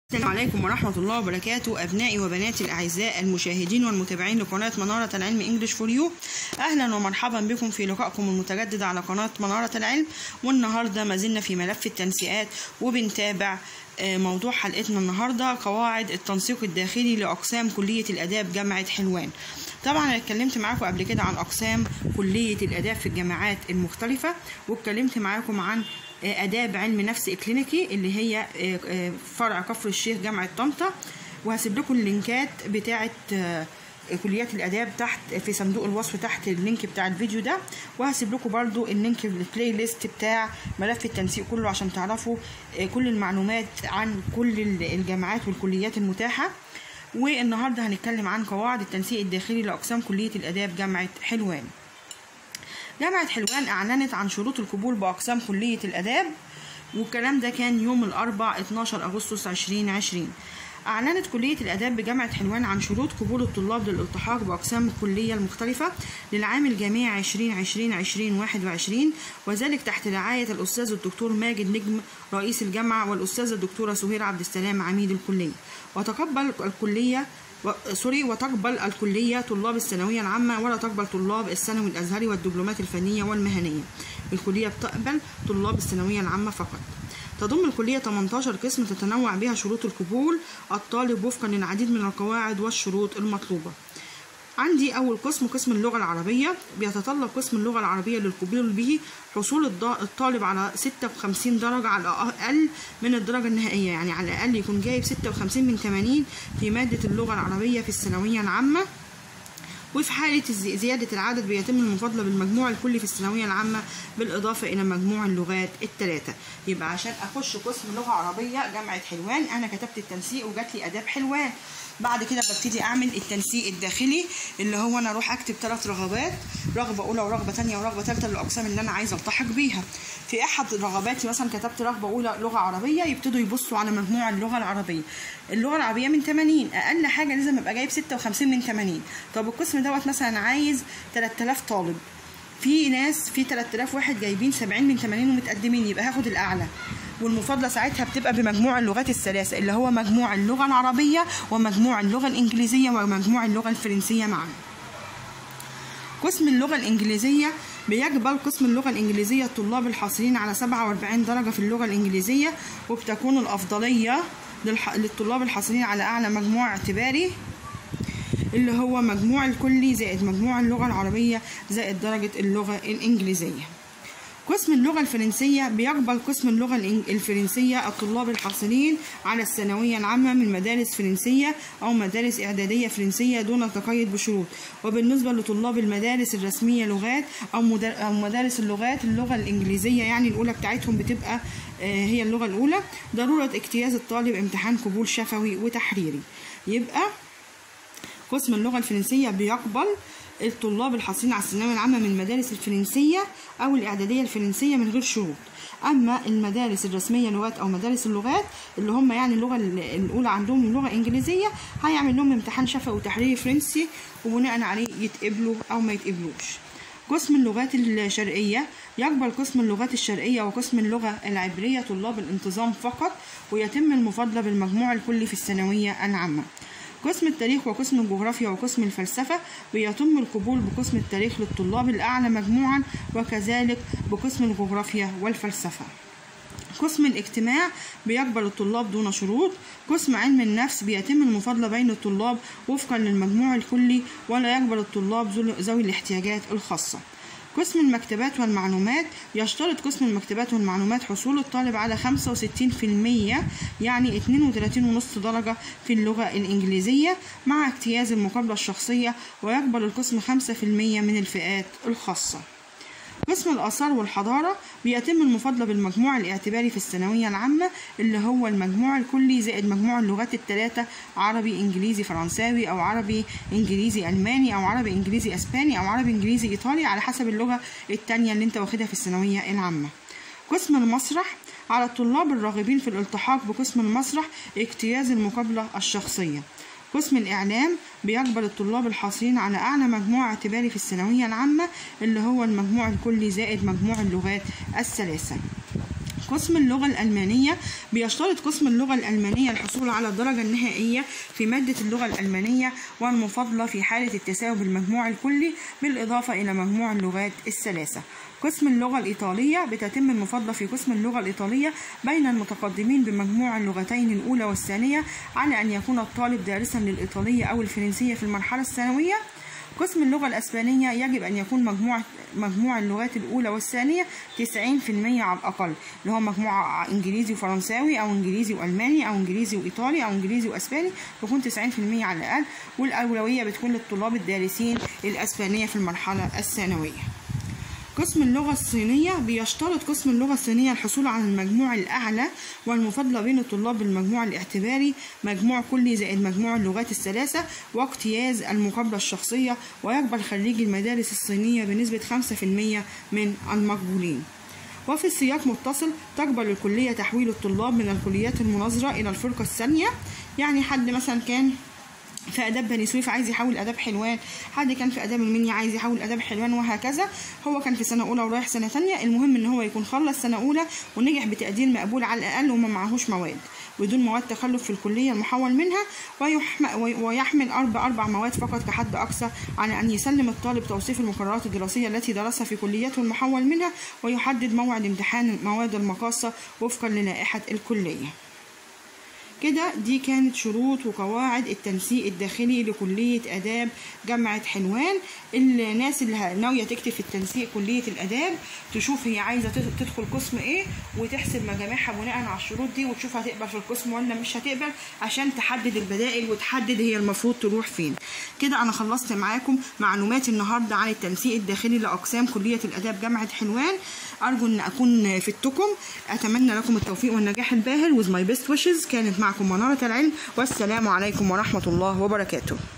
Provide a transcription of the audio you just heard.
السلام عليكم ورحمة الله وبركاته أبنائي وبناتي الأعزاء المشاهدين والمتابعين لقناة منارة العلم إنجليش فور يو. أهلا ومرحبا بكم في لقائكم المتجدد على قناة منارة العلم. والنهاردة ما زلنا في ملف التنسيقات وبنتابع موضوع حلقتنا النهاردة قواعد التنسيق الداخلي لأقسام كلية الآداب جامعة حلوان. طبعا أنا اتكلمت معاكم قبل كده عن أقسام كلية الآداب في الجامعات المختلفة، واتكلمت معاكم عن آداب علم نفس إكلينيكي اللي هي فرع كفر الشيخ جامعة طنطا، وهسيب لكم اللينكات بتاعة كليات الآداب تحت في صندوق الوصف تحت اللينك بتاع الفيديو ده، وهسيب لكم برضو اللينك في البلاي ليست بتاع ملف التنسيق كله عشان تعرفوا كل المعلومات عن كل الجامعات والكليات المتاحة. والنهارده هنتكلم عن قواعد التنسيق الداخلي لأقسام كلية الآداب جامعة حلوان. جامعة حلوان أعلنت عن شروط القبول بأقسام كلية الآداب، والكلام ده كان يوم الأربعاء 12 أغسطس 2020. أعلنت كلية الآداب بجامعة حلوان عن شروط قبول الطلاب للالتحاق بأقسام الكلية المختلفة للعام الجامعي 2020-2021، وذلك تحت رعاية الأستاذ الدكتور ماجد نجم رئيس الجامعة والأستاذة الدكتورة سهير عبد السلام عميد الكلية. وتقبل الكلية طلاب الثانوية العامة، ولا تقبل طلاب الثانوي الأزهري والدبلومات الفنية والمهنية. الكلية بتقبل طلاب الثانوية العامة فقط. تضم الكلية 18 قسم تتنوع بها شروط القبول الطالب وفقا للعديد من القواعد والشروط المطلوبة. عندي أول قسم اللغة العربية. بيتطلب قسم اللغة العربية للقبول به حصول الطالب على 56 درجة على الأقل من الدرجة النهائية، يعني على الأقل يكون جايب 56 من 80 في مادة اللغة العربية في الثانوية العامة. وفي حالة زيادة العدد بيتم المفاضلة بالمجموع الكلي في الثانوية العامة بالإضافة إلى مجموع اللغات الثلاثة. يبقى عشان أخش قسم لغة عربية جامعة حلوان أنا كتبت التنسيق وجات لي آداب حلوان. بعد كده ببتدي أعمل التنسيق الداخلي اللي هو أنا أروح أكتب 3 رغبات، رغبة أولى ورغبة ثانية ورغبة ثالثة للأقسام اللي أنا عايزة ألتحق بيها. في أحد رغباتي مثلا كتبت رغبة أولى لغة عربية، يبتدوا يبصوا على مجموع اللغة العربية. اللغة العربية من 80، أقل حاجة لازم أبقى جايب 56 من 80. طب القسم دوت مثلا عايز 3000 طالب، في ناس في 3000 واحد جايبين 70 من 80 ومتقدمين، يبقى هاخد الأعلى. والمفاضلة ساعتها بتبقى بمجموع اللغات الثلاثة اللي هو مجموع اللغة العربية ومجموع اللغة الإنجليزية ومجموع اللغة الفرنسية معا. قسم اللغة الإنجليزية بيقبل قسم اللغة الإنجليزية الطلاب الحاصلين على 47 درجة في اللغة الإنجليزية، وبتكون الأفضلية للطلاب الحاصلين على أعلى مجموع اعتباري اللي هو مجموع الكلي زائد مجموع اللغة العربية زائد درجة اللغة الإنجليزية. قسم اللغة الفرنسية بيقبل قسم اللغة الفرنسية الطلاب الحاصلين على الثانوية العامة من مدارس فرنسية أو مدارس إعدادية فرنسية دون تقيد بشروط. وبالنسبة لطلاب المدارس الرسمية لغات أو مدارس اللغات اللغة الإنجليزية يعني الأولى بتاعتهم بتبقى هي اللغة الأولى، ضرورة اجتياز الطالب امتحان قبول شفوي وتحريري. يبقى قسم اللغة الفرنسية بيقبل الطلاب الحاصلين على الثانوية العامة من المدارس الفرنسية أو الإعدادية الفرنسية من غير شروط. أما المدارس الرسمية لغات أو مدارس اللغات اللي هم يعني اللغة الأولى عندهم اللغة الإنجليزية هيعمل لهم امتحان شفوي وتحريري فرنسي، وبناء عليه يتقبلوا أو ما يتقبلوش. قسم اللغات الشرقية يقبل قسم اللغات الشرقية وقسم اللغة العبرية طلاب الانتظام فقط، ويتم المفاضلة بالمجموع الكلي في الثانوية العامة. قسم التاريخ وقسم الجغرافيا وقسم الفلسفة بيتم القبول بقسم التاريخ للطلاب الأعلى مجموعا، وكذلك بقسم الجغرافيا والفلسفة. قسم الاجتماع بيقبل الطلاب دون شروط. قسم علم النفس بيتم المفاضلة بين الطلاب وفقا للمجموع الكلي، ولا يقبل الطلاب ذوي الاحتياجات الخاصة. قسم المكتبات والمعلومات يشترط قسم المكتبات والمعلومات حصول الطالب على 65% يعني 32.5 درجة في اللغة الإنجليزية مع اجتياز المقابلة الشخصية، ويقبل القسم 5% من الفئات الخاصة. قسم الآثار والحضارة بيتم المفاضلة بالمجموع الاعتباري في الثانوية العامة اللي هو المجموع الكلي زائد مجموع اللغات الثلاثة عربي إنجليزي فرنساوي أو عربي إنجليزي ألماني أو عربي إنجليزي أسباني أو عربي إنجليزي إيطالي على حسب اللغة الثانية اللي أنت واخدها في الثانوية العامة. قسم المسرح على الطلاب الراغبين في الالتحاق بقسم المسرح اجتياز المقابلة الشخصية. قسم الإعلام بيقبل الطلاب الحاصلين على أعلى مجموع اعتباري في الثانوية العامة اللي هو المجموع الكلي زائد مجموع اللغات الثلاثة. قسم اللغة الألمانية. بيشترط قسم اللغة الألمانية الحصول على الدرجة النهائية في مادة اللغة الألمانية والمفاضلة في حالة التساوي بالمجموع الكلي بالإضافة إلى مجموع اللغات الثلاثة. قسم اللغة الإيطالية. بتتم المفاضلة في قسم اللغة الإيطالية بين المتقدمين بمجموع اللغتين الأولى والثانية على أن يكون الطالب دارسا للإيطالية أو الفرنسية في المرحلة الثانوية. قسم اللغة الأسبانية يجب أن يكون مجموع اللغات الأولى والثانية 90% على الأقل، اللي هو مجموع إنجليزي وفرنساوي أو إنجليزي وألماني أو إنجليزي وإيطالي أو إنجليزي وأسباني، يكون 90% على الأقل، والأولوية بتكون للطلاب الدارسين الأسبانية في المرحلة الثانوية. قسم اللغة الصينية. بيشترط قسم اللغة الصينية الحصول على المجموع الأعلى والمفاضلة بين الطلاب بالمجموع الاعتباري مجموع كلي زائد مجموع اللغات الثلاثة واجتياز المقابلة الشخصية، ويقبل خريجي المدارس الصينية بنسبة 5% من المقبولين. وفي السياق متصل تقبل الكلية تحويل الطلاب من الكليات المناظرة إلى الفرقة الثانية، يعني حد مثلا كان في آداب بني سويف عايز يحول آداب حلوان، حد كان في آداب المنيا عايز يحول آداب حلوان، وهكذا. هو كان في سنة أولى ورايح سنة تانية، المهم إن هو يكون خلص سنة أولى ونجح بتقدير مقبول على الأقل وما معهوش مواد، بدون مواد تخلف في الكلية المحول منها، ويحمل أربع مواد فقط كحد أقصى، على أن يسلم الطالب توصيف المقررات الدراسية التي درسها في كليته المحول منها، ويحدد موعد امتحان المواد المقاصة وفقا للائحة الكلية. كده دي كانت شروط وقواعد التنسيق الداخلي لكلية آداب جامعة حلوان. الناس اللي ناوية تكتب في التنسيق كلية الآداب تشوف هي عايزة تدخل قسم ايه، وتحسب مجاميعها بناء على الشروط دي، وتشوف هتقبل في القسم ولا مش هتقبل، عشان تحدد البدائل وتحدد هي المفروض تروح فين. كده انا خلصت معاكم معلومات النهارده عن التنسيق الداخلي لأقسام كلية الآداب جامعة حلوان. أرجو أن أكون فدتكم، أتمنى لكم التوفيق والنجاح الباهر. with my best wishes. كانت معكم منارة العلم، والسلام عليكم ورحمة الله وبركاته.